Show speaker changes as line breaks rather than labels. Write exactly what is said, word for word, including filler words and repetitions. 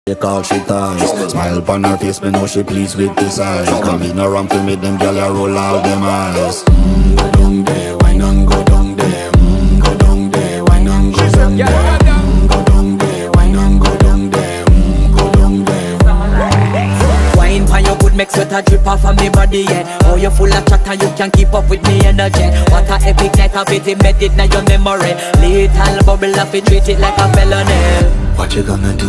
She call she ties. Smile upon her face, me know she pleased with this eyes. Come in around to make them gyal a roll out them eyes. Mm, go down there, wine and go down there. Mm, go down there, wine and go down there. Mm, go down there, wine and go down there. Mm, go down there.
Wine pan your good make sweat a drip off of me body, yeah. Oh, you full of chat and you can keep up with me energy. What a epic night of it, embedded in your memory. Little bubble of it, treat it like a felony.
What you gonna do?